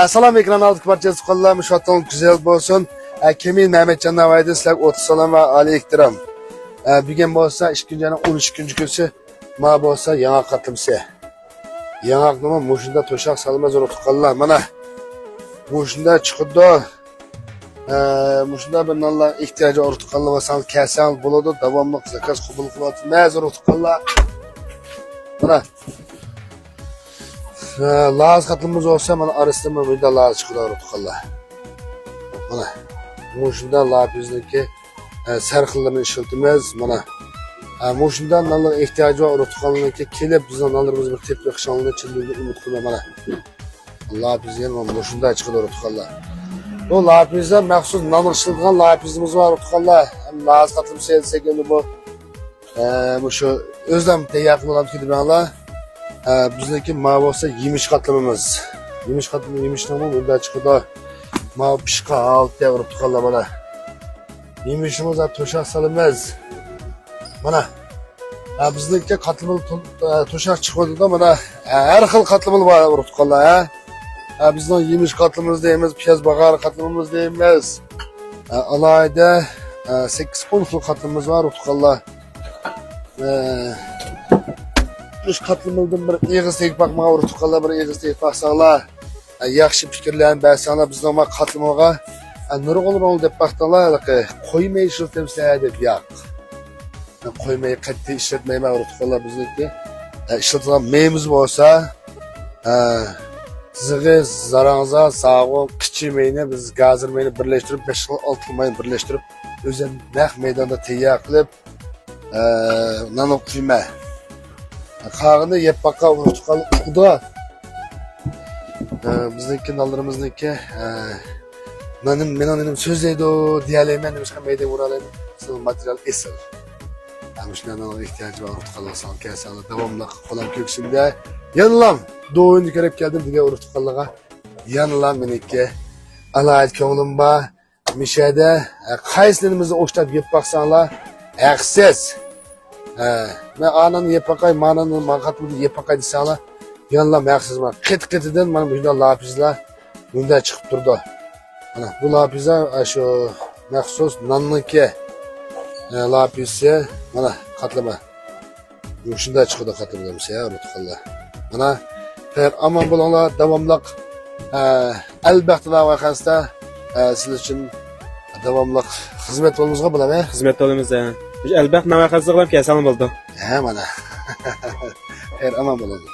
Assalomu ekran oldi barchasi qollar müşatton güzel bo'lsin. Kemin Mehmetcan Navoiyda sizlarga 30 salom va oliy ehtirom. Bugun bo'lsa 13-kunchi kunsi ma bo'lsa yangi qatlimsi. Yangi nima mushunda to'shaq salmaz urib qollar. Mana mushunda chiqdi. Mushunda bir nonlar ehtiyoji urib qollar va san kasal bo'ladi, davomli zakaz qabul qiladi. Ma'zur urib qollar. Mana Laz katılımız olsa bana arasında burada laz çıkıyor otuqallar. Mana mushunda lapizdeki sarxillarni ishiltimiz mana mushunda nonlar ehtiyoji bor otuqallarga kelib bizning nonlarimiz bir teplik shonli chillikni umid qilma mana. Lapizga mana mushunda chiqıyor otuqallar. Bu lapizda maxsus non ishilgan lapizimiz bor otuqallar. Laz katılım seyilsak endi bu shu o'zim tayyor qilib ketibmanlar. Bizdeki mavası yemiş katlamamız. Yemiş katlama yemişten burada çıkıyor. Mav pişka alt diye vurup tıkalla bana. Yemişimiz de toşak salınmaz. Bana. Bizdeki katlamalı toşak çıkıyordu da bana. Her xil katlamalı var vurup tıkalla. Bizden yemiş katlamamız deyimiz, piyaz bakar katlamamız deyimiz. Alayda 8-10 xil katlamamız var vurup tıkalla. Üç katlamıldım bir eğiz tek bakmağa uğrutuqallar bir eğiz tek baksanlar yaxşı fikirlerini bərsanlar bizden ama katlamağa nuru olur dep baxtanlar koymayı işletemsizler dep yoq. Koymayı qat'i işletmeyme uğrutuqallar bizdeki işletilen meyimiz olsa sizi zarağınıza sağın kiçilmeyini biz gazırmayını birleştirip 5 yıl 6 yıl birleştirip özel naq meydanda teyyak qilib nano qiyma Kağını yep baka uğrutuqal uğda. Bizdeki nallarımızdaki benim sözleydi o diyaleymen demiş ki meyde vuralayım. Sınıf materyal esir. Yani şundan ihtiyacı var uğrutuqallar sağ kesalı devamlı kolam köksünde. Yanılam doğuyunu görüp geldim diye uğrutuqallara. Yanılam benimki. Alayet köngülüm var. Mişede kayslerimizi oştab yep baksanlar. Əksiz. Ben ananı yepakay, mananı makatını yepakay deseler, yanlar məqsiz var. Qet-qetinden bana burada lapizler bunda çıkıp durdu. Bu lapizler şu məxsus nanlıki lapizsi bana katlama. Şunda çıkıdı katlamadığımız ya unutuqallar. Bana xeyr aman bulanlar davamlıq elbette davaqasında sizler için davamlıq hizmet olmamızga bulamı? Hizmet olmamız ya. Elbette navaqasızlıqlam kesalim oldu. He mana. Xeyr aman bulanlar.